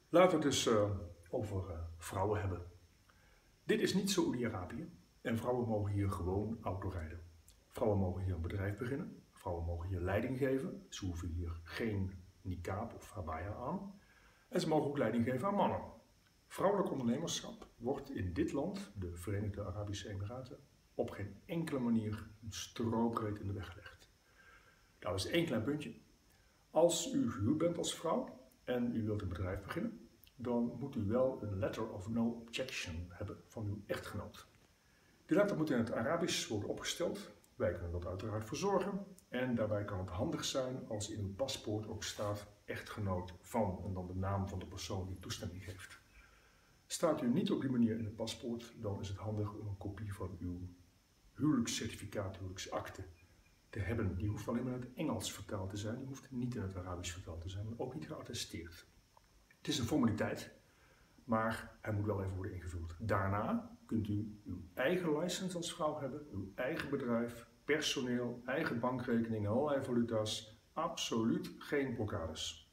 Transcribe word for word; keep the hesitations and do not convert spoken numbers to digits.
Laten we het dus uh, over uh, vrouwen hebben. Dit is niet Saoedi-Arabië en vrouwen mogen hier gewoon autorijden. Vrouwen mogen hier een bedrijf beginnen. Vrouwen mogen hier leiding geven. Ze hoeven hier geen niqab of abaya aan. En ze mogen ook leiding geven aan mannen. Vrouwelijk ondernemerschap wordt in dit land, de Verenigde Arabische Emiraten, op geen enkele manier een strobreed in de weg gelegd. Dat is één klein puntje. Als u gehuwd bent als vrouw en u wilt een bedrijf beginnen, dan moet u wel een letter of no objection hebben van uw echtgenoot. Die letter moet in het Arabisch worden opgesteld. Wij kunnen dat uiteraard verzorgen. En daarbij kan het handig zijn als in uw paspoort ook staat echtgenoot van en dan de naam van de persoon die toestemming geeft. Staat u niet op die manier in het paspoort, dan is het handig om een kopie van uw huwelijkscertificaat, huwelijksakte te hebben. Die hoeft alleen maar in het Engels vertaald te zijn, die hoeft niet in het Arabisch vertaald te zijn, maar ook niet geattesteerd. Het is een formaliteit, maar hij moet wel even worden ingevuld. Daarna kunt u uw eigen license als vrouw hebben, uw eigen bedrijf, personeel, eigen bankrekening, allerlei valuta's. Absoluut geen blokkades.